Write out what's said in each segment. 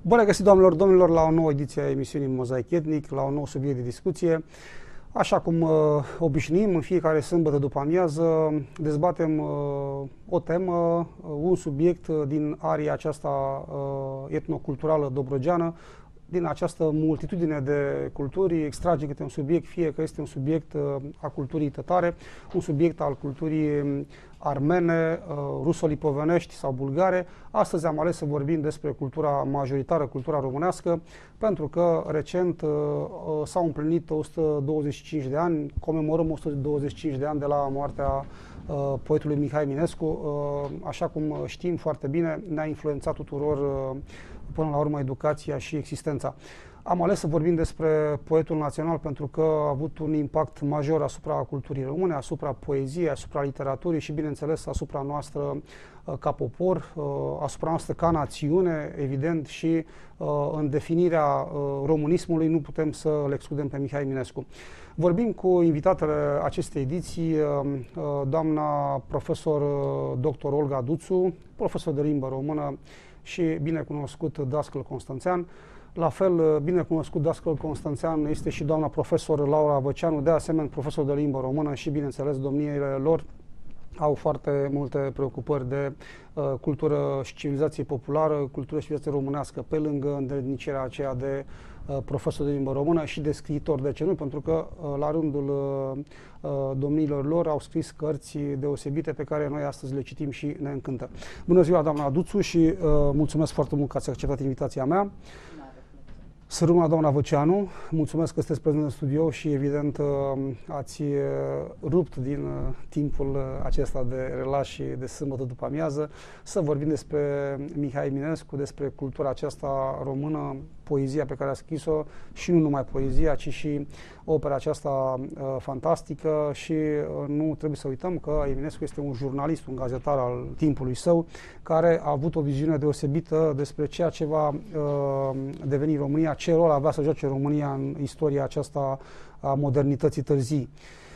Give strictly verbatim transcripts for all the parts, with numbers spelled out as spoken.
Bun găsit, doamnelor, domnilor, la o nouă ediție a emisiunii Mozaic Etnic, la un nou subiect de discuție. Așa cum uh, obișnuim, în fiecare sâmbătă după amiază dezbatem uh, o temă, uh, un subiect uh, din aria aceasta uh, etnoculturală dobrogeană, din această multitudine de culturi, extragem câte un subiect, fie că este un subiect uh, a culturii tătare, un subiect al culturii armene, uh, ruso-lipovenești sau bulgare. Astăzi am ales să vorbim despre cultura majoritară, cultura românească, pentru că recent uh, uh, s-au împlinit o sută douăzeci și cinci de ani, comemorăm o sută douăzeci și cinci de ani de la moartea uh, poetului Mihai Eminescu. Uh, așa cum știm foarte bine, ne-a influențat tuturor uh, până la urmă educația și existența. Am ales să vorbim despre poetul național pentru că a avut un impact major asupra culturii române, asupra poeziei, asupra literaturii și, bineînțeles, asupra noastră ca popor, asupra noastră ca națiune, evident, și în definirea românismului nu putem să le excludem pe Mihai Eminescu. Vorbim cu invitatele acestei ediții, doamna profesor doctor Olga Duțu, profesor de limbă română și binecunoscut dascăl constanțean. La fel, binecunoscut dascăl constanțean este și doamna profesor Laura Văceanu, de asemenea profesor de limbă română și, bineînțeles, domniile lor au foarte multe preocupări de uh, cultură și civilizație populară, cultură și civilizație românească, pe lângă îndrădnicirea aceea de uh, profesor de limbă română și de scriitor. De ce nu? Pentru că uh, la rândul uh, uh, domniilor lor au scris cărți deosebite pe care noi astăzi le citim și ne încântă. Bună ziua, doamna Duțu, și uh, mulțumesc foarte mult că ați acceptat invitația mea. Să rămână doamna Văceanu, mulțumesc că sunteți prezent în studio și, evident, ați rupt din timpul acesta de relax și de sâmbătă după amiază să vorbim despre Mihai Eminescu, despre cultura aceasta română, poezia pe care a scris-o și nu numai poezia, ci și opera aceasta uh, fantastică și uh, nu trebuie să uităm că Eminescu este un jurnalist, un gazetar al timpului său, care a avut o viziune deosebită despre ceea ce va uh, deveni România, ce rol avea să joace România în istoria aceasta a modernității târzii.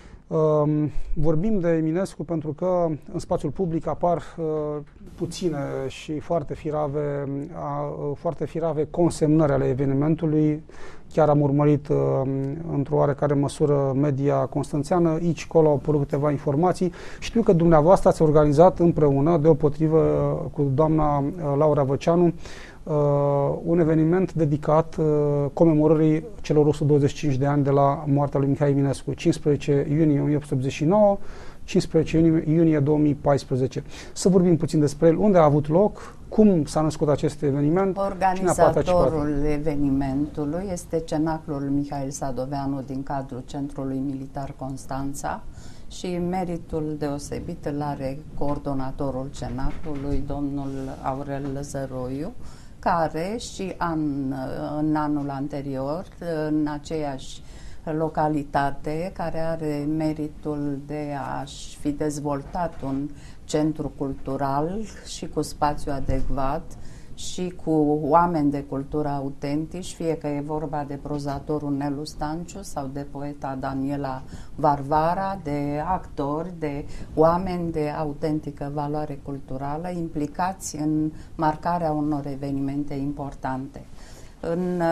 Uh, vorbim de Eminescu pentru că în spațiul public apar uh, puține și foarte firave, uh, foarte firave consemnări ale evenimentului. Chiar am urmărit uh, într-o oarecare măsură media constanțeană, aici, acolo au apărut câteva informații. Știu că dumneavoastră ați organizat împreună, deopotrivă cu doamna Laura Văceanu, uh, un eveniment dedicat uh, comemorării celor o sută douăzeci și cinci de ani de la moartea lui Mihai Eminescu, cincisprezece iunie o mie opt sute optzeci și nouă, cincisprezece iunie două mii paisprezece. Să vorbim puțin despre el, unde a avut loc, cum s-a născut acest eveniment. Organizatorul evenimentului este Cenaclul Mihail Sadoveanu din cadrul Centrului Militar Constanța și meritul deosebit îl are coordonatorul Cenaclului, domnul Aurel Zăroiu, care și an, în anul anterior, în aceeași localitate, care are meritul de a-și fi dezvoltat un centru cultural și cu spațiu adecvat și cu oameni de cultură autentici, fie că e vorba de prozatorul Nelu Stanciu sau de poeta Daniela Varvara, de actori, de oameni de autentică valoare culturală implicați în marcarea unor evenimente importante. În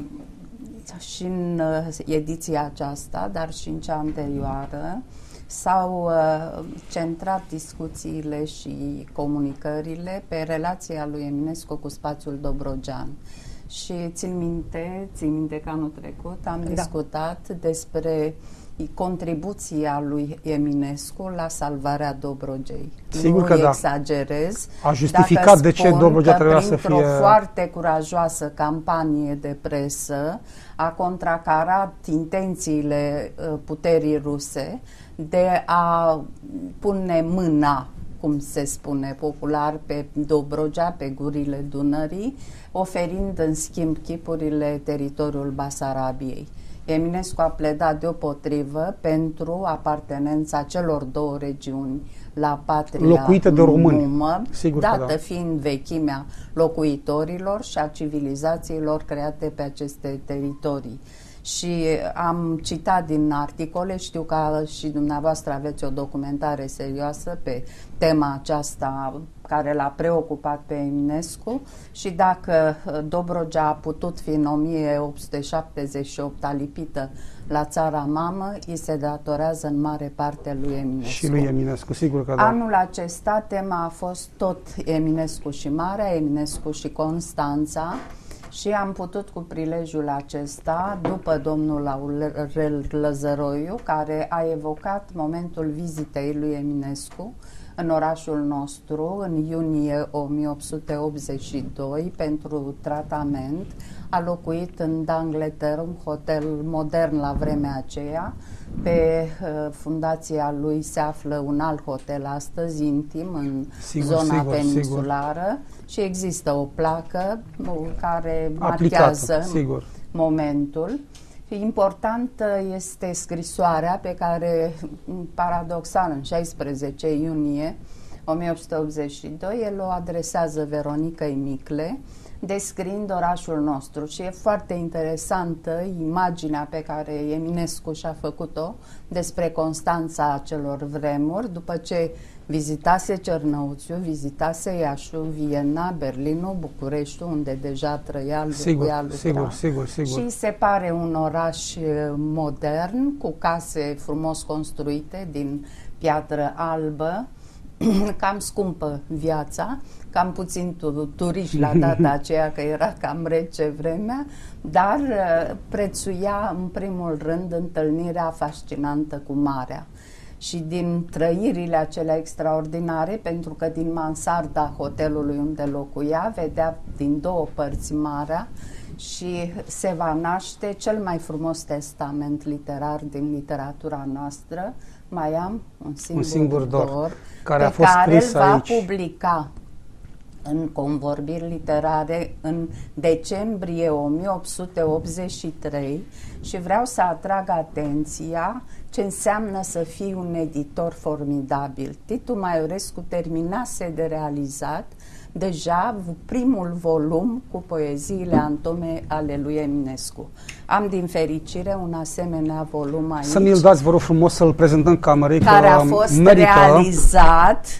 și în ediția aceasta, dar și în cea anterioară, s-au uh, centrat discuțiile și comunicările pe relația lui Eminescu cu spațiul dobrogean. Și țin minte, țin minte că anul trecut am da. discutat despre contribuția lui Eminescu la salvarea Dobrogei. Sigur nu că da. exagerez. A justificat de ce Dobrogea trebuia să fie... o foarte curajoasă campanie de presă a contracarat intențiile puterii ruse de a pune mâna, cum se spune popular, pe Dobrogea, pe gurile Dunării, oferind în schimb chipurile teritoriul Basarabiei. Eminescu a pledat deopotrivă pentru apartenența celor două regiuni la patria locuită de români, numă, sigur dată că da. fiind vechimea locuitorilor și a civilizațiilor create pe aceste teritorii. și am citat din articole, știu că și dumneavoastră aveți o documentare serioasă pe tema aceasta care l-a preocupat pe Eminescu și dacă Dobrogea a putut fi în o mie opt sute șaptezeci și opt alipită la țara mamă, îi se datorează în mare parte lui Eminescu. Și lui Eminescu, sigur că da. Anul acesta tema a fost tot Eminescu și Marea, Eminescu și Constanța și am putut cu prilejul acesta, după domnul Aurel Lăzăroiu, care a evocat momentul vizitei lui Eminescu în orașul nostru în iunie o mie opt sute optzeci și doi pentru tratament, a locuit în D'Angleterre, un hotel modern la vremea aceea. Pe uh, fundația lui se află un alt hotel astăzi, intim, în sigur, zona sigur, peninsulară sigur. Și există o placă care aplicată, marchează sigur. momentul. Important este scrisoarea pe care, paradoxal, în șaisprezece iunie o mie opt sute optzeci și doi, el o adresează Veronicăi Micle, descriind orașul nostru și e foarte interesantă imaginea pe care Eminescu și-a făcut-o despre Constanța acelor vremuri, după ce vizitase Cernăuțiu, vizitase Iașu, Viena, Berlinul, Bucureștiul, unde deja trăia, sigur, sigur, sigur, sigur. Și se pare un oraș modern, cu case frumos construite din piatră albă, cam scumpă viața, cam puțin turiști la data aceea, că era cam rece vremea, dar prețuia în primul rând întâlnirea fascinantă cu marea. Și din trăirile acelea extraordinare, pentru că din mansarda hotelului unde locuia vedea din două părți marea și se va naște cel mai frumos testament literar din literatura noastră. Mai am un singur, un singur dor, dor care pe a fost care scris îl va aici. publica în convorbiri literare în decembrie o mie opt sute optzeci și trei și vreau să atrag atenția ce înseamnă să fii un editor formidabil. Titu Maiorescu terminase de realizat deja primul volum cu poeziile antome ale lui Eminescu. Am din fericire un asemenea volum aici. Să mi-l dați, vă rog frumos, să-l prezentăm camerei, care a fost merită. realizat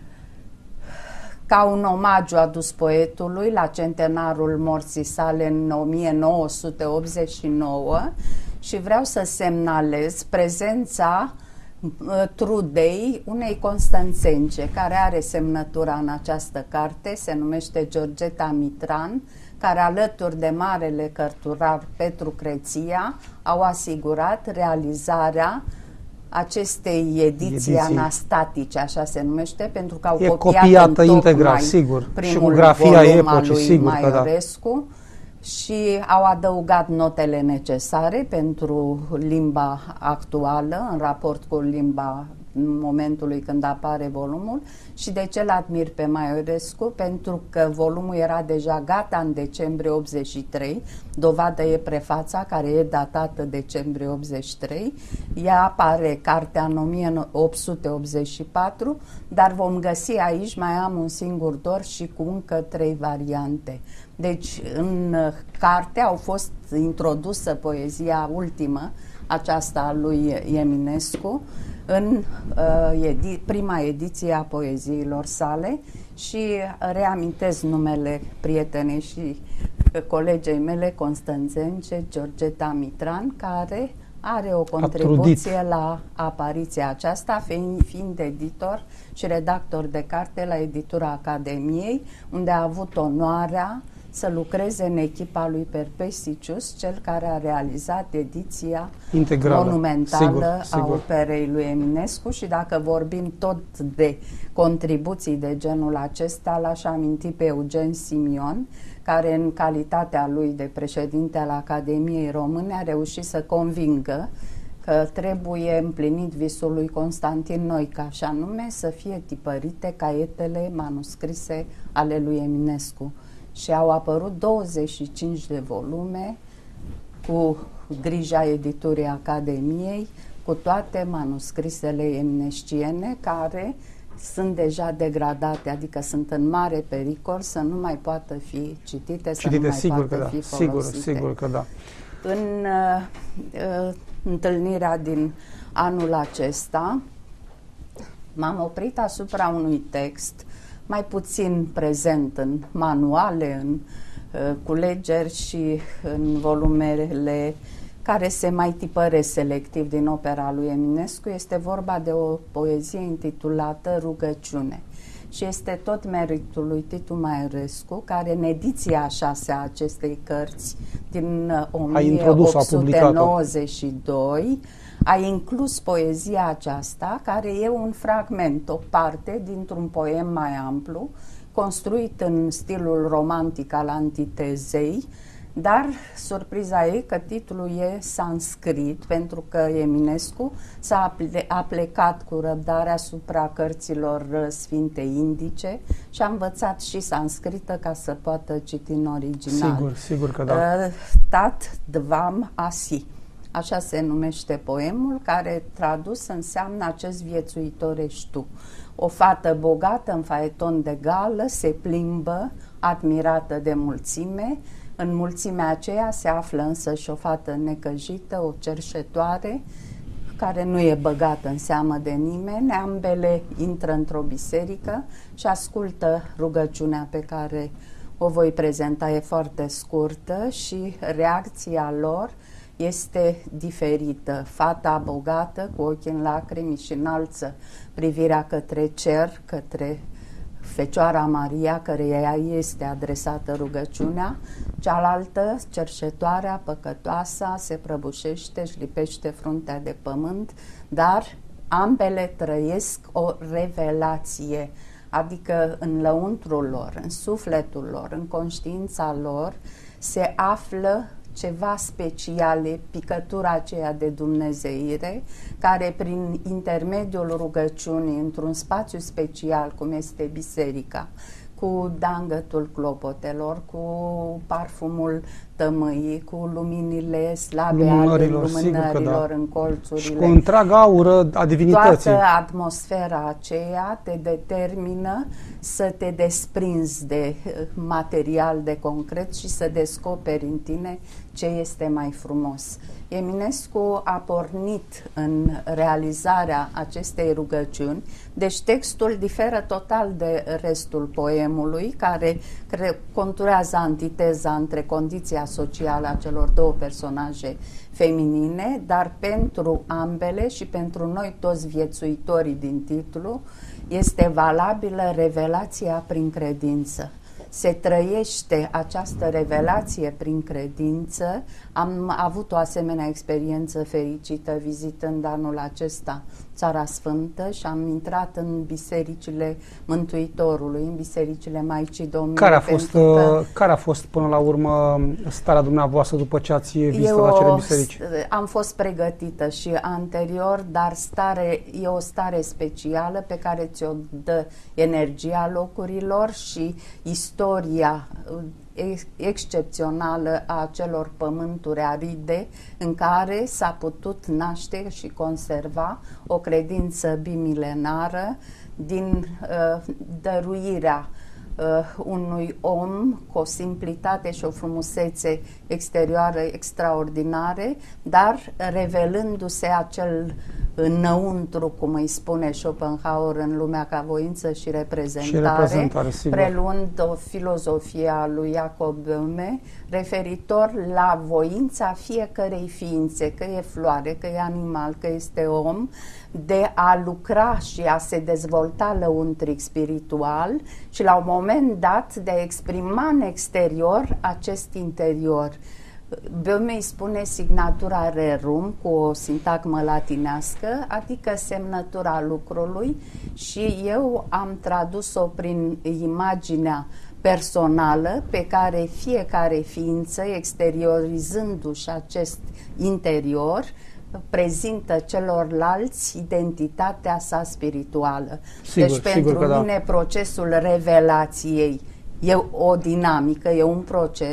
ca un omagiu adus poetului la centenarul morții sale în o mie nouă sute optzeci și nouă și vreau să semnalez prezența trudei unei constanțence care are semnătura în această carte, se numește Georgeta Mitran, care alături de marele cărturar Petru Creția au asigurat realizarea acestei ediții, ediții anastatice, așa se numește, pentru că au e copiat copiată integral, sigur, și cu grafia epocii, sigur că da. Și au adăugat notele necesare pentru limba actuală, în raport cu limba momentului când apare volumul. Și de ce l-admir pe Maiorescu? Pentru că volumul era deja gata în decembrie optzeci și trei, dovadă e prefața care e datată decembrie optzeci și trei, ea apare cartea în o mie opt sute optzeci și patru, dar vom găsi aici, mai am un singur dor și cu încă trei variante. Deci în carte au fost introdusă poezia ultimă, aceasta a lui Eminescu, în uh, edi prima ediție a poeziilor sale și reamintesc numele prietenei și colegei mele constanțence, Georgeta Mitran, care are o contribuție la apariția aceasta, fiind, fiind editor și redactor de carte la editura Academiei, unde a avut onoarea să lucreze în echipa lui Perpesicius, cel care a realizat ediția integrală, monumentală sigur, a sigur. operei lui Eminescu. Și dacă vorbim tot de contribuții de genul acesta, l-aș aminti pe Eugen Simion, care în calitatea lui de președinte al Academiei Române a reușit să convingă că trebuie împlinit visul lui Constantin Noica, și anume să fie tipărite caietele manuscrise ale lui Eminescu. Și au apărut douăzeci și cinci de volume cu grija editurii Academiei, cu toate manuscrisele eminesciene, care sunt deja degradate, adică sunt în mare pericol să nu mai poată fi citite, citite, să nu mai sigur poată că fi da. folosite. Sigur, sigur că da. În uh, uh, întâlnirea din anul acesta m-am oprit asupra unui text mai puțin prezent în manuale, în uh, culegeri și în volumele care se mai tipăresc selectiv din opera lui Eminescu. Este vorba de o poezie intitulată Rugăciune și este tot meritul lui Titu Maiorescu, care în ediția a șasea a acestei cărți din o mie opt sute nouăzeci și doi a inclus poezia aceasta, care e un fragment, o parte dintr-un poem mai amplu, construit în stilul romantic al antitezei, dar surpriza e că titlul e sanscrit, pentru că Eminescu s-a a plecat cu răbdare asupra cărților sfinte indice și a învățat și sanscrită ca să poată citi în original. Sigur, sigur că da. Tat Dvam Asi. Așa se numește poemul, care tradus înseamnă acest viețuitor ești tu. O fată bogată în faeton de gală se plimbă, admirată de mulțime. În mulțimea aceea se află însă și o fată necăjită, o cerșetoare, care nu e băgată în seamă de nimeni. Ambele intră într-o biserică și ascultă rugăciunea pe care o voi prezenta, e foarte scurtă și reacția lor este diferită. Fata bogată, cu ochii în lacrimi, și înalță privirea către cer, către Fecioara Maria, căreia este adresată rugăciunea. Cealaltă, cerșetoarea, păcătoasa, se prăbușește, își lipește fruntea de pământ, dar ambele trăiesc o revelație, adică în lăuntrul lor, în sufletul lor, în conștiința lor se află ceva special, picătura aceea de dumnezeire, care prin intermediul rugăciunii, într-un spațiu special cum este biserica, cu dangătul clopotelor, cu parfumul tămâiei, cu luminile slabe ale lumânărilor da. în colțurile. Și cu întreaga aură a divinității. Toată atmosfera aceea te determină să te desprinzi de material, de concret și să descoperi în tine ce este mai frumos. Eminescu a pornit în realizarea acestei rugăciuni, deci textul diferă total de restul poemului, care conturează antiteza între condiția socială a celor două personaje feminine, dar pentru ambele și pentru noi toți viețuitorii din titlu este valabilă revelația prin credință. Se trăiește această revelație prin credință. Am avut o asemenea experiență fericită vizitând anul acesta Țara Sfântă și am intrat în bisericile Mântuitorului, în bisericile Maicii Domnului. Care a fost, că care a fost până la urmă starea dumneavoastră după ce ați vizitat acele biserici? Am fost pregătită și anterior, dar stare, e o stare specială pe care ți-o dă energia locurilor și istoria excepțională a acelor pământuri aride în care s-a putut naște și conserva o credință bimilenară din uh, dăruirea uh, unui om cu o simplitate și o frumusețe exterioară extraordinare, dar revelându-se acel înăuntru, cum îi spune Schopenhauer în Lumea ca voință și reprezentare, și reprezentare preluând o filozofie a lui Jacob Böhme referitor la voința fiecărei ființe, că e floare, că e animal, că este om, de a lucra și a se dezvolta lăuntric spiritual și la un moment dat de a exprima în exterior acest interior. Böhme îi spune signatura rerum cu o sintagmă latinească, adică semnătura lucrului, și eu am tradus-o prin imaginea personală pe care fiecare ființă, exteriorizându-și acest interior, prezintă celorlalți identitatea sa spirituală. Sigur, deci sigur pentru mine da. procesul revelației e o dinamică, e un proces,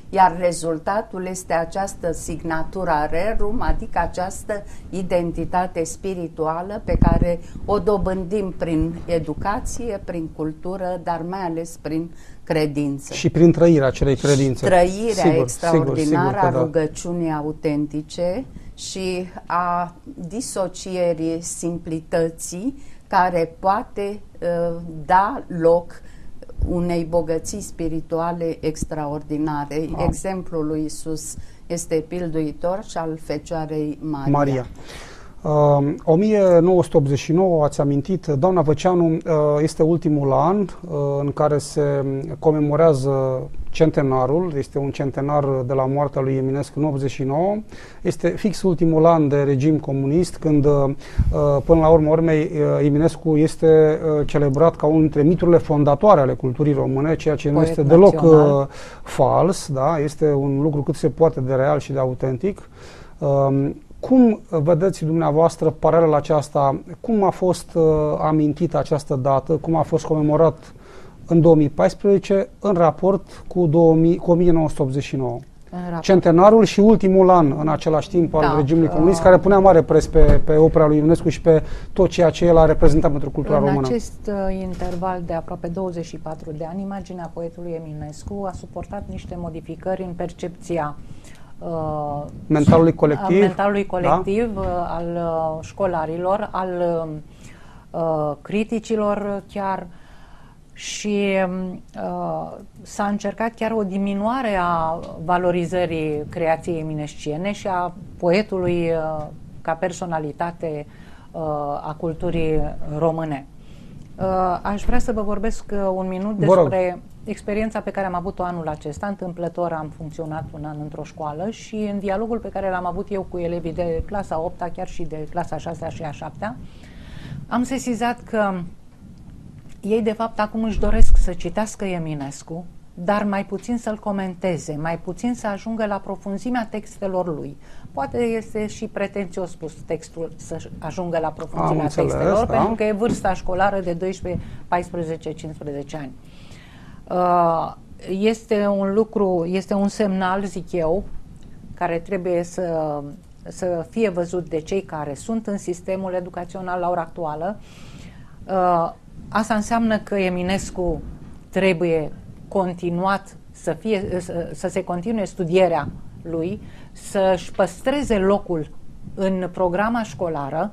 iar rezultatul este această signatura rerum, adică această identitate spirituală pe care o dobândim prin educație, prin cultură, dar mai ales prin credință. Și prin trăirea acelei credințe. Trăirea sigur, extraordinară sigur, sigur a rugăciunii autentice și a disocierii simplității care poate uh, da loc unei bogății spirituale extraordinare. Ah. Exemplul lui Iisus este pilduitor și al Fecioarei Maria. Maria. Uh, o mie nouă sute optzeci și nouă, ați amintit, doamna Văceanu, uh, este ultimul an uh, în care se comemorează centenarul, este un centenar de la moartea lui Eminescu în optzeci și nouă, este fix ultimul an de regim comunist, când uh, până la urmă urmei uh, Eminescu este uh, celebrat ca unul dintre miturile fondatoare ale culturii române, ceea ce nu este deloc uh, fals, da? Este un lucru cât se poate de real și de autentic. Uh, Cum vedeți dumneavoastră paralel aceasta, cum a fost uh, amintită această dată, cum a fost comemorat în două mii paisprezece în raport cu, două mii, cu o mie nouă sute optzeci și nouă? Centenarul și ultimul an în același timp al da, regimului comunist, care punea mare pres pe, pe opera lui Ionescu și pe tot ceea ce el a reprezentat pentru cultura în română. În acest uh, interval de aproape douăzeci și patru de ani, imaginea poetului Eminescu a suportat niște modificări în percepția Uh, mentalului colectiv, mentalului colectiv da? uh, al uh, școlarilor, al uh, criticilor chiar, și uh, s-a încercat chiar o diminuare a valorizării creației eminesciene și a poetului uh, ca personalitate uh, a culturii române. Uh, aș vrea să vă vorbesc uh, un minut despre experiența pe care am avut-o anul acesta. Întâmplător am funcționat un an într-o școală și în dialogul pe care l-am avut eu cu elevii de clasa a opta, chiar și de clasa a șasea și a șaptea, am sesizat că ei de fapt acum își doresc să citească Eminescu, dar mai puțin să-l comenteze, mai puțin să ajungă la profunzimea textelor lui. Poate este și pretențios spus textul să ajungă la profunzimea înțeles, textelor, da? pentru că e vârsta școlară de doisprezece, paisprezece, cincisprezece ani. Este un lucru, este un semnal, zic eu, care trebuie să, să fie văzut de cei care sunt în sistemul educațional la ora actuală. Asta înseamnă că Eminescu trebuie continuat să, fie, să, să se continue studierea lui, să-și păstreze locul în programa școlară,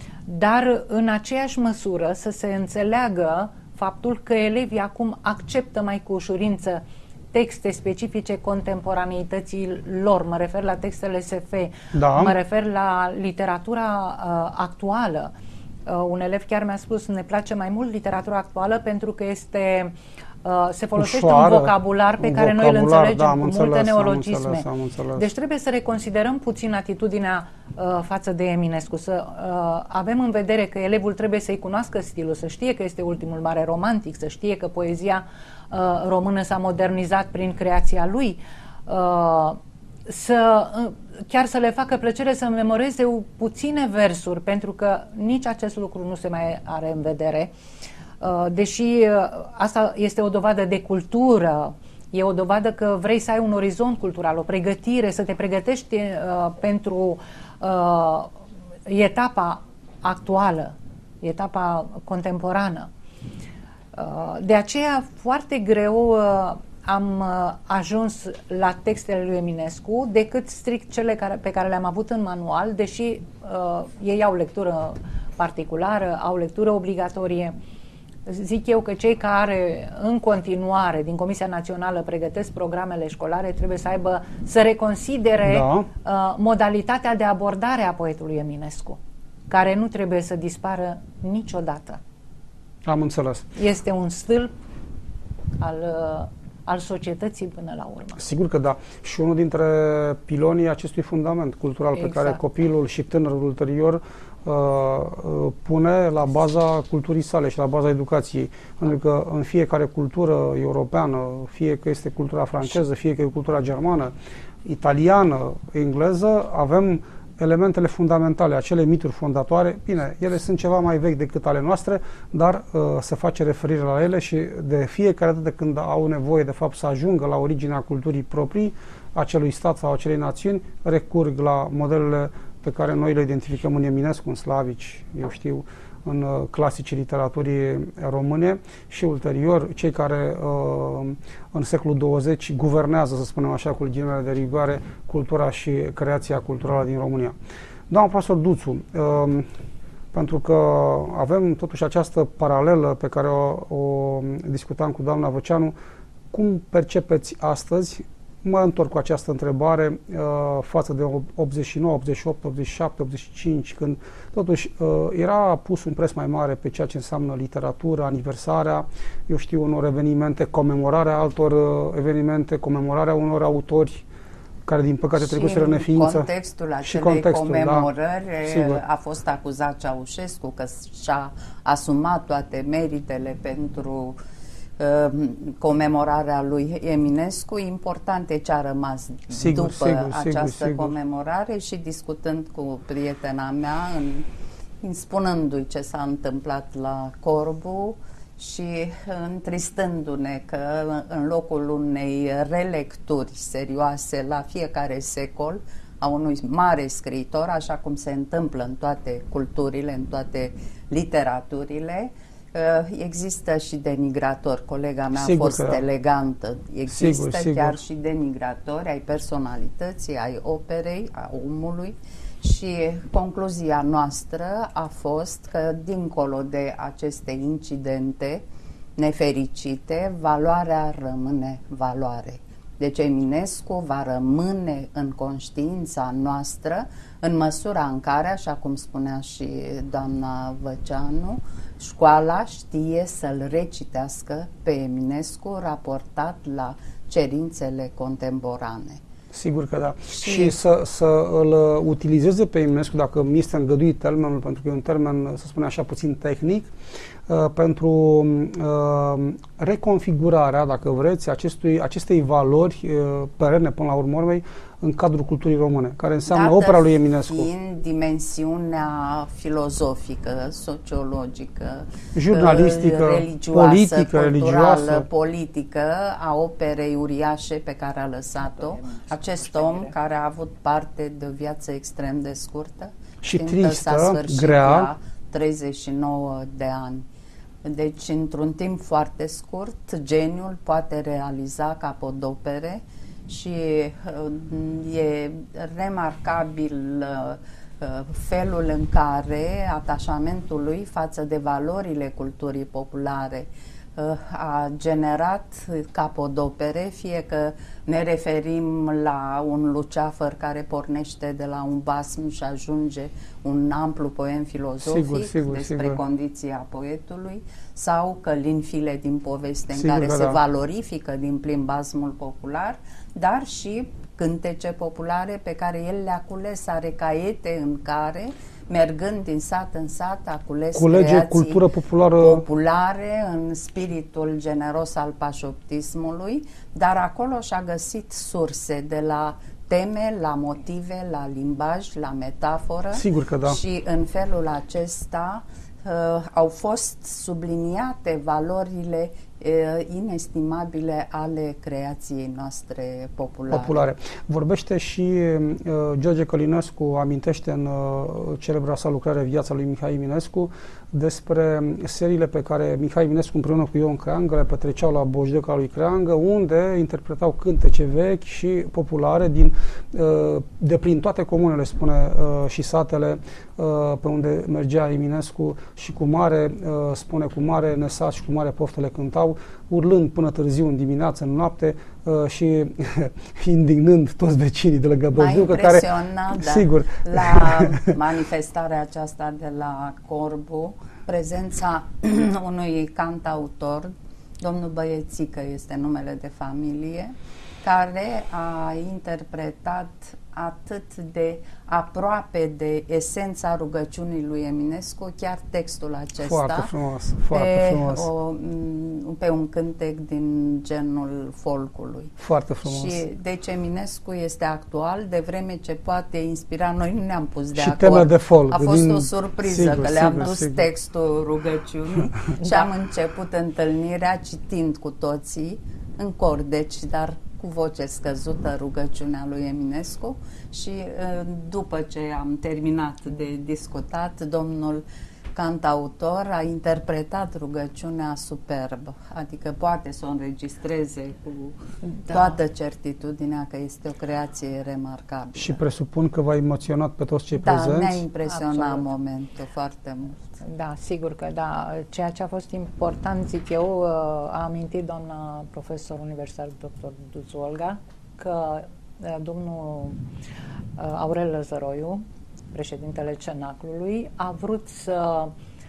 dar în aceeași măsură să se înțeleagă faptul că elevii acum acceptă mai cu ușurință texte specifice contemporaneității lor. Mă refer la textele S F, da. Mă refer la literatura uh, actuală. Uh, un elev chiar mi-a spus, ne place mai mult literatura actuală pentru că este uh, se folosește Ușoară, un vocabular pe care vocabular, noi îl înțelegem da, cu multe înțeles, neologisme. Am înțeles, am înțeles. Deci trebuie să reconsiderăm puțin atitudinea uh, față de Eminescu, să uh, avem în vedere că elevul trebuie să-i cunoască stilul, să știe că este ultimul mare romantic, să știe că poezia uh, română s-a modernizat prin creația lui, uh, să, uh, chiar să le facă plăcere să memoreze puține versuri, pentru că nici acest lucru nu se mai are în vedere. Uh, deși uh, asta este o dovadă de cultură, e o dovadă că vrei să ai un orizont cultural, o pregătire, să te pregătești uh, pentru uh, etapa actuală, etapa contemporană. Uh, de aceea, foarte greu uh, am uh, ajuns la textele lui Eminescu decât strict cele care, pe care le-am avut în manual, deși uh, ei au lectură particulară, au lectură obligatorie. Zic eu că cei care în continuare din Comisia Națională pregătesc programele școlare trebuie să aibă, să reconsidere da. uh, modalitatea de abordare a poetului Eminescu, care nu trebuie să dispară niciodată. Am înțeles. Este un stâlp al, uh, al societății până la urmă. Sigur că da. Și unul dintre pilonii acestui fundament cultural exact. Pe care copilul și tânărul ulterior Uh, uh, pune la baza culturii sale și la baza educației. Pentru că în fiecare cultură europeană, fie că este cultura franceză, fie că e cultura germană, italiană, engleză, avem elementele fundamentale, acele mituri fondatoare, bine, ele sunt ceva mai vechi decât ale noastre, dar uh, se face referire la ele și de fiecare dată când au nevoie, de fapt, să ajungă la originea culturii proprii, acelui stat sau acelei națiuni, recurg la modelele pe care noi le identificăm în Eminescu, în Slavici, eu știu, în uh, clasicii literaturii române și ulterior cei care uh, în secolul douăzeci guvernează, să spunem așa, cu ghilimele de rigoare, cultura și creația culturală din România. Doamna profesor Duțu, uh, pentru că avem totuși această paralelă pe care o, o discutam cu doamna Văceanu, cum percepeți astăzi, mă întorc cu această întrebare uh, față de optzeci și nouă, optzeci și opt, optzeci și șapte, optzeci și cinci, când totuși uh, era pus un preț mai mare pe ceea ce înseamnă literatură, aniversarea, eu știu, unor evenimente, comemorarea altor uh, evenimente, comemorarea unor autori care din păcate trecuseră neființă. Contextul acelei și contextul, comemorări da, a fost acuzat Ceaușescu că și-a asumat toate meritele pentru comemorarea lui Eminescu. Important e ce a rămas sigur, după sigur, această sigur, sigur. comemorare și discutând cu prietena mea, în, spunându-i ce s-a întâmplat la Corbu și întristându-ne că în locul unei relecturi serioase la fiecare secol a unui mare scriitor, așa cum se întâmplă în toate culturile, în toate literaturile, există și denigratori. Colega mea sigur a fost da. elegantă. Există sigur, sigur. chiar și denigratori ai personalității, ai operei, a omului. Și concluzia noastră a fost că, dincolo de aceste incidente nefericite, valoarea rămâne valoare. Deci Eminescu va rămâne în conștiința noastră în măsura în care, așa cum spunea și doamna Văceanu, școala știe să-l recitească pe Eminescu raportat la cerințele contemporane. Sigur că da. Și, și să, să îl utilizeze pe Eminescu, dacă mi este îngăduit termenul, pentru că e un termen, să spunem așa, puțin tehnic, uh, pentru uh, reconfigurarea, dacă vreți, acestui, acestei valori uh, perene, până la urmă urmei, în cadrul culturii române, care înseamnă Dată opera lui Eminescu. fiind dimensiunea filozofică, sociologică, jurnalistică, religioasă, politică, culturală, religioasă, politică a operei uriașe pe care a lăsat-o, acest om care a avut parte de o viață extrem de scurtă și tristă, grea, la treizeci și nouă de ani. Deci, într-un timp foarte scurt, geniul poate realiza capodopere și uh, e remarcabil uh, felul în care atașamentul lui față de valorile culturii populare uh, a generat capodopere, fie că ne referim la un luceafăr care pornește de la un basm și ajunge un amplu poem filozofic sigur, sigur, despre sigur. condiția poetului, sau călin-file din poveste sigur în care se da. valorifică din plin basmul popular, dar și cântece populare pe care el le-a cules, are caiete în care, mergând din sat în sat, a cules culege creații cultură populară populare în spiritul generos al pașoptismului, dar acolo și-a găsit surse de la teme, la motive, la limbaj, la metaforă. Sigur că da. Și în felul acesta uh, au fost subliniate valorile uh, inestimabile ale creației noastre populare. populare. Vorbește și uh, George Călinescu, amintește în uh, celebra sa lucrare Viața lui Mihai Eminescu, despre seriile pe care Mihai Eminescu împreună cu Ion Creangă le petreceau la Bojdeca lui Creangă, unde interpretau cântece vechi și populare din, de prin toate comunele, spune, și satele pe unde mergea Eminescu și cu mare, spune, cu mare nesat și cu mare poftă le cântau, urlând până târziu în dimineață, în noapte și indignând toți vecinii de lângă Bojdeca, care, da, sigur, la manifestarea aceasta de la Corbu, prezența unui cantautor, domnul Băiețică este numele de familie, care a interpretat atât de aproape de esența rugăciunii lui Eminescu, chiar textul acesta. Foarte frumos, foarte pe, frumos. O, pe un cântec din genul folcului. Foarte frumos. Și deci Eminescu este actual, de vreme ce poate inspira. Noi nu ne-am pus de și acord. teme de folk. A fost din... o surpriză sigur, că le-am sigur, dus sigur. textul rugăciunii și Da. am început întâlnirea citind cu toții în cor, deci, dar cu voce scăzută, rugăciunea lui Eminescu și după ce am terminat de discutat, domnul cantautor a interpretat rugăciunea superb, adică poate să o înregistreze cu Da. toată certitudinea că este o creație remarcabilă. Și presupun că v-a emoționat pe toți cei Da, prezenți. mi-a impresionat Absolut. momentul foarte mult. Da, sigur că da. Ceea ce a fost important, zic eu, a amintit doamna profesor universitar doctor Duțu Olga că domnul Aurel Lăzăroiu, președintele Cenaclului, a vrut să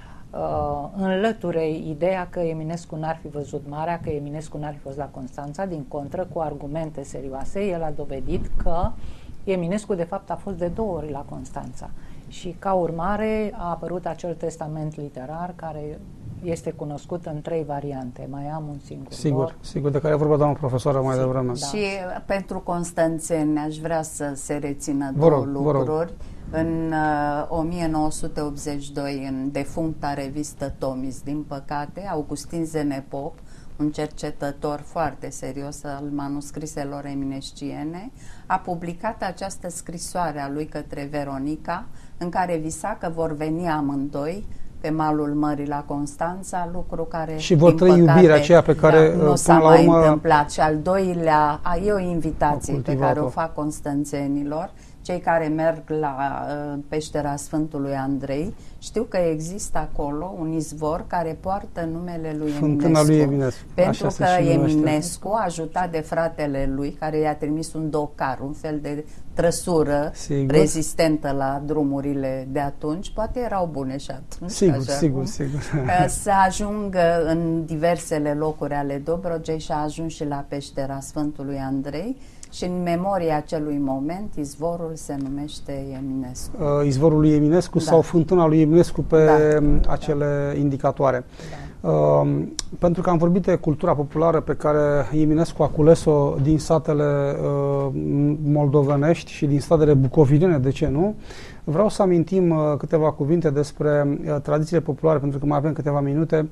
uh, înlăture ideea că Eminescu n-ar fi văzut marea, că Eminescu n-ar fi fost la Constanța. Din contră, cu argumente serioase, el a dovedit că Eminescu de fapt a fost de două ori la Constanța și ca urmare a apărut acel testament literar care este cunoscut în trei variante. Mai am un singur Sigur, dor. sigur, de care vorba doamna profesoară mai Sigur, devreme. da. Și pentru constanțeni aș vrea să se rețină Vă două rog, vă rog. lucruri. În uh, o mie nouă sute optzeci și doi, în defuncta revistă Tomis, din păcate, Augustin Zenepop, un cercetător foarte serios al manuscriselor eminesciene, a publicat această scrisoare a lui către Veronica, în care visa că vor veni amândoi pe malul mării la Constanța, lucru care, Și vor din trăi păcate, iubirea aceea pe care, da, până nu s-a la mai urmă, întâmplat. Și al doilea, a, e o invitație au pe care cultivat-o. o fac constanțenilor, cei care merg la uh, peștera Sfântului Andrei. Știu că există acolo un izvor care poartă numele lui Fântâna Eminescu. lui Eminescu. Pentru Așa se că și numește. Eminescu, ajutat de fratele lui, care i-a trimis un docar, un fel de trăsură Sigur. rezistentă la drumurile de atunci, poate erau bune și atunci. Sigur, așa sigur, cum, sigur. uh, să ajungă în diversele locuri ale Dobrogei și a ajuns și la peștera Sfântului Andrei. Și în memoria acelui moment, izvorul se numește Eminescu. Uh, izvorul lui Eminescu Da. sau fântâna lui Eminescu pe Da. acele indicatoare. Da. Uh, pentru că am vorbit de cultura populară pe care Eminescu a cules-o din satele uh, moldovenești și din statele bucovinene, de ce nu? Vreau să amintim uh, câteva cuvinte despre uh, tradițiile populare, pentru că mai avem câteva minute,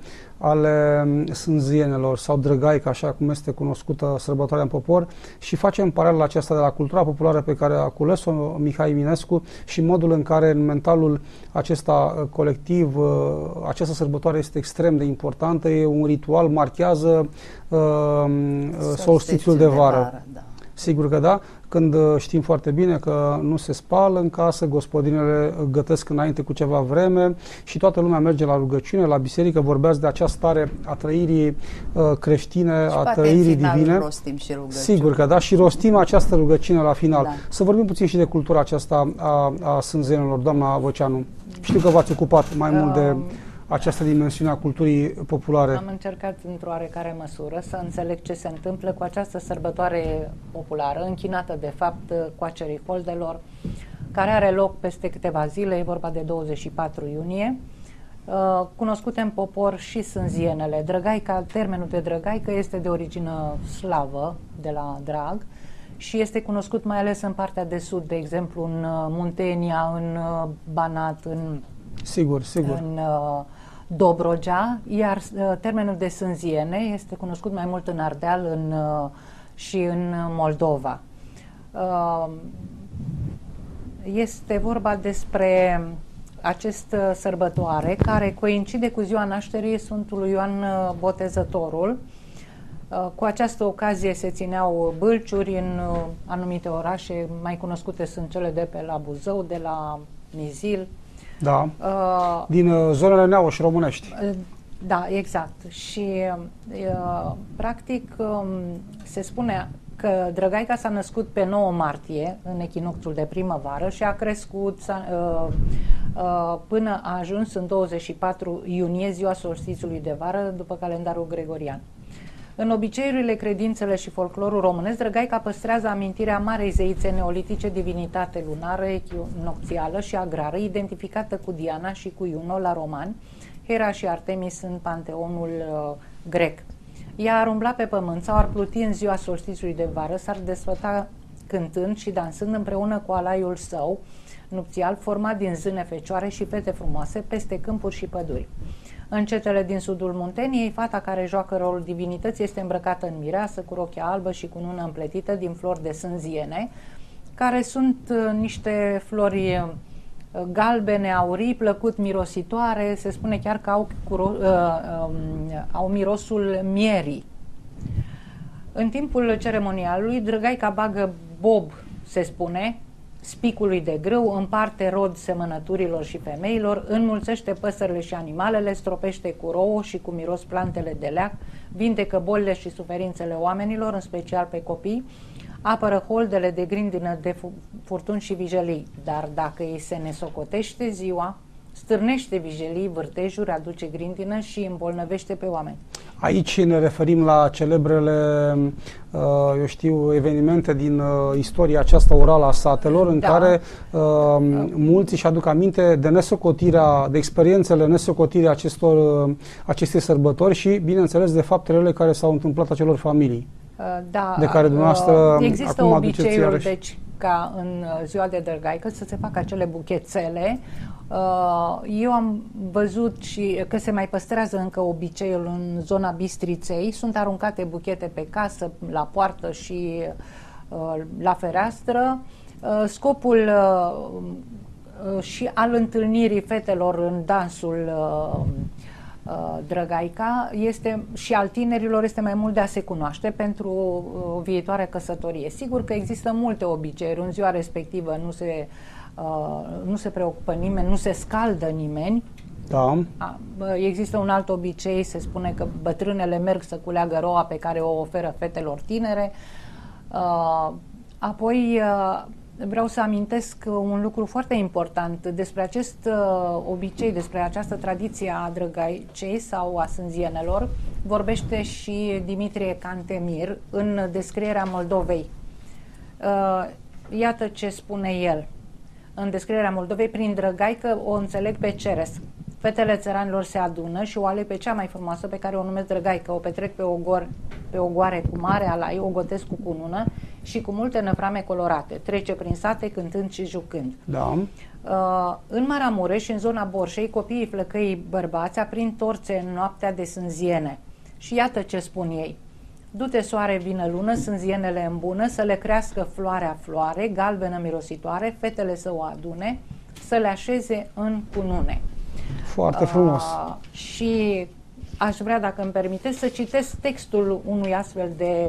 ale sânzienelor sau drăgaica, așa cum este cunoscută sărbătoarea în popor, și facem paralel aceasta de la cultura populară pe care a cules-o Mihai Eminescu și modul în care în mentalul acesta uh, colectiv uh, această sărbătoare este extrem de importantă, e un ritual, marchează uh, solstițiul de vară. Da. Sigur că da, când știm foarte bine că nu se spală în casă, gospodinele gătesc înainte cu ceva vreme și toată lumea merge la rugăciune, la biserică, vorbeați de această stare a trăirii uh, creștine, Și a poate trăirii în final divine. rostim și rugăciune. Sigur că da, și rostim această rugăciune la final. Da. Să vorbim puțin și de cultura aceasta a, a sânzenilor, doamna Văceanu. Știu că v-ați ocupat mai mult de Um, această dimensiune a culturii populare. Am încercat într-o oarecare măsură să înțeleg ce se întâmplă cu această sărbătoare populară, închinată de fapt coacerii holdelor, care are loc peste câteva zile, e vorba de douăzeci și patru iunie. Uh, cunoscute în popor și sânzienele. Drăgaica, termenul de drăgaică este de origine slavă, de la drag, și este cunoscut mai ales în partea de sud, de exemplu în uh, Muntenia, în uh, Banat, în, Sigur, sigur. în uh, Dobrogea, iar uh, termenul de sânziene este cunoscut mai mult în Ardeal în, uh, și în Moldova. Uh, este vorba despre această sărbătoare care coincide cu ziua nașterii Sfântului Ioan Botezătorul. Cu această ocazie se țineau bâlciuri în anumite orașe, mai cunoscute sunt cele de pe la Buzău, de la Mizil. Da. Uh, Din uh, zonele neauși românești. Da, exact. Și uh, practic um, se spune că Drăgaica s-a născut pe nouă martie, în echinocțiul de primăvară, și a crescut uh, uh, până a ajuns în douăzeci și patru iunie, ziua solstițiului de vară, după calendarul gregorian. În obiceiurile, credințele și folclorul românesc, Drăgaica păstrează amintirea marei zeițe neolitice, divinitate lunară, echinocțială și agrară, identificată cu Diana și cu Iuno la romani, Hera și Artemis în panteonul uh, grec. Ea ar umbla pe pământ sau ar pluti în ziua solstițiului de vară, s-ar desfăta cântând și dansând împreună cu alaiul său nupțial, format din zâne, fecioare și fete frumoase, peste câmpuri și păduri. În cetele din sudul Munteniei, fata care joacă rolul divinității este îmbrăcată în mireasă, cu rochia albă și cu nună împletită din flori de sânziene, care sunt uh, niște flori uh, galbene, aurii, plăcut mirositoare, se spune chiar că au, curo, uh, uh, au mirosul mierii. În timpul ceremonialului, Drăgaica bagă bob, se spune, spicului de grâu, împarte rod semănăturilor și femeilor, înmulțește păsările și animalele, stropește cu rouă și cu miros plantele de leac, vindecă bolile și suferințele oamenilor, în special pe copii, apără holdele de grindină de furtuni și vijelii, dar dacă îi se nesocotește ziua, stârnește vijelii, vârtejuri, aduce grindină și îmbolnăvește pe oameni. Aici ne referim la celebrele, eu știu, evenimente din istoria aceasta orală a satelor, în da. care uh, mulți își aduc aminte de nesocotirea, de experiențele nesocotirea acestor, acestei sărbători și, bineînțeles, de faptele care s-au întâmplat acelor familii. Da, de care dumneavoastră există acum obiceiul, deci, ca în ziua de Drăgaică să se facă acele buchețele. Eu am văzut și că se mai păstrează încă obiceiul în zona Bistriței. Sunt aruncate buchete pe casă, la poartă și la fereastră. Scopul și al întâlnirii fetelor în dansul Drăgaica este, și al tinerilor este mai mult de a se cunoaște pentru o viitoare căsătorie. Sigur că există multe obiceiuri. În ziua respectivă nu se, uh, nu se preocupă nimeni, nu se scaldă nimeni. Da. Există un alt obicei, se spune că bătrânele merg să culeagă roa pe care o oferă fetelor tinere. Uh, apoi uh, vreau să amintesc un lucru foarte important despre acest uh, obicei, despre această tradiție a Drăgaicei sau a sânzienelor. Vorbește și Dimitrie Cantemir în descrierea Moldovei. Uh, iată ce spune el. În descrierea Moldovei, prin Drăgaică o înțeleg pe Ceres. Fetele țăranilor se adună și o aleg pe cea mai frumoasă, pe care o numesc Drăgaică. O petrec pe, ogor, pe ogoare cu mare alai, o gotesc cu cunună și cu multe năvrame colorate. Trece prin sate cântând și jucând. Da. Uh, în Maramureș și în zona Borșei, copiii flăcăii bărbați aprind torțe în noaptea de sânziene. Și iată ce spun ei. Du-te soare, vină lună, sânzienele în bună, să le crească floarea floare, galbenă mirositoare, fetele să o adune, să le așeze în cunune. Foarte frumos. Uh, și aș vrea, dacă îmi permiteți, să citesc textul unui astfel de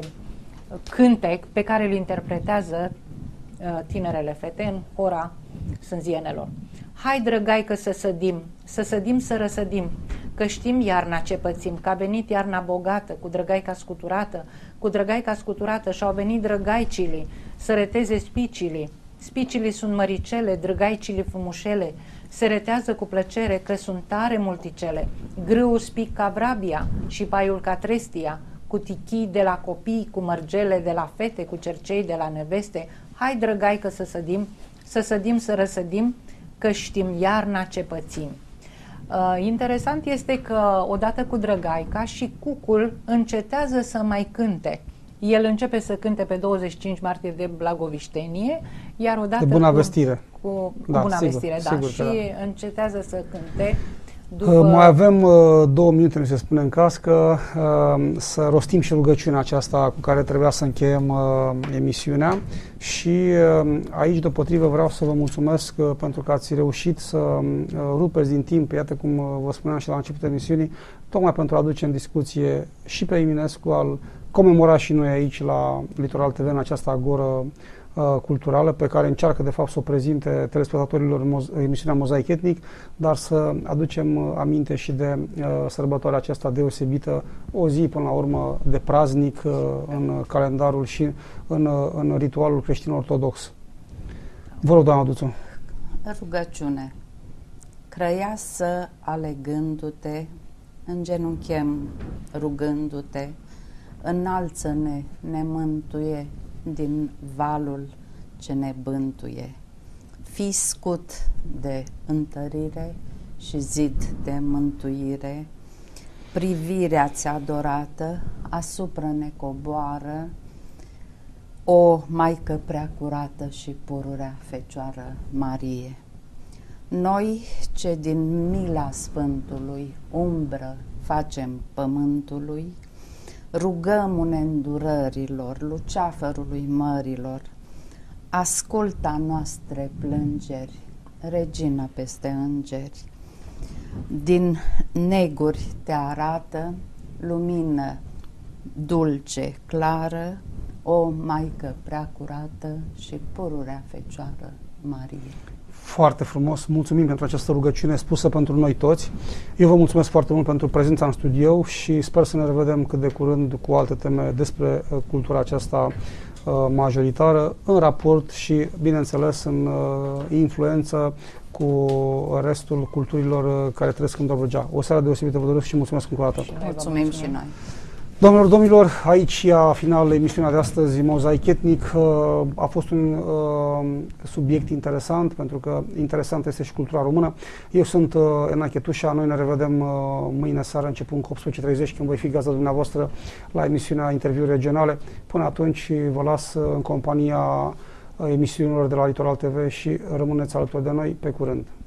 cântec pe care îl interpretează uh, tinerele fete în hora sânzienelor. Hai, Drăgaică, să sădim, să sădim, să răsădim, că știm iarna ce pățim, că a venit iarna bogată, cu Drăgaica scuturată, cu Drăgaica scuturată și-au venit drăgaicilii să reteze spicilii. Spicilii sunt măricele, drăgaicilii frumușele, se retează cu plăcere că sunt tare multicele. Grâul spic ca vrabia și paiul ca trestia, cu tichii de la copii, cu mărgele de la fete, cu cercei de la neveste. Hai, Drăgaică, să sădim, să sădim, să răsădim, că știm iarna ce pățim. Uh, interesant este că odată cu Drăgaica și cucul încetează să mai cânte. El începe să cânte pe douăzeci și cinci martie de Blagoviștenie, iar odată de Buna Vestire. Cu, cu da, Buna sigur, Vestire, da, sigur și da. încetează să cânte. După... Uh, mai avem uh, două minute, mi se spune în cască, uh, să rostim și rugăciunea aceasta cu care trebuia să încheiem uh, emisiunea și uh, aici, deopotrivă, vreau să vă mulțumesc uh, pentru că ați reușit să uh, rupeți din timp, iată cum uh, vă spuneam și la începutul emisiunii, tocmai pentru a aduce în discuție și pe Eminescu, al comemora și noi aici la Litoral T V în această agoră uh, culturală pe care încearcă de fapt să o prezinte telespectatorilor în moz- emisiunea Mozaic Etnic, dar să aducem uh, aminte și de uh, sărbătoarea aceasta deosebită, o zi până la urmă de praznic uh, în calendarul și în, uh, în ritualul creștin-ortodox. Vă rog, doamna Duțu. Rugăciune. Crăiasă alegându-te, îngenunchem rugându-te, înalță-ne, ne mântuie din valul ce ne bântuie. Fii scut de întărire și zid de mântuire, privirea-ți adorată asupra ne coboară, o Maică prea curată și pururea Fecioară Marie. Noi, ce din mila Sfântului umbră facem pământului, rugăm-ne îndurărilor, luceafărului mărilor, asculta noastre plângeri, Regina peste îngeri. Din neguri te arată lumină dulce, clară, o Maică prea curată și pururea Fecioară Marie. Foarte frumos, mulțumim pentru această rugăciune spusă pentru noi toți. Eu vă mulțumesc foarte mult pentru prezența în studio și sper să ne revedem cât de curând cu alte teme despre cultura aceasta majoritară, în raport și, bineînțeles, în influență cu restul culturilor care trăiesc în Dobrogea. O seară deosebită vă doresc și mulțumesc încă o dată. Mulțumim și noi. Doamnelor, domnilor, aici a final emisiunea de astăzi, Mozaic Etnic. A fost un uh, subiect interesant, pentru că interesant este și cultura română. Eu sunt uh, Enache Tușa, noi ne revedem uh, mâine seară, începând cu optsprezece și treizeci, când voi fi gazda dumneavoastră la emisiunea Interviuri Regionale. Până atunci vă las în compania emisiunilor de la Litoral T V și rămâneți alături de noi. Pe curând!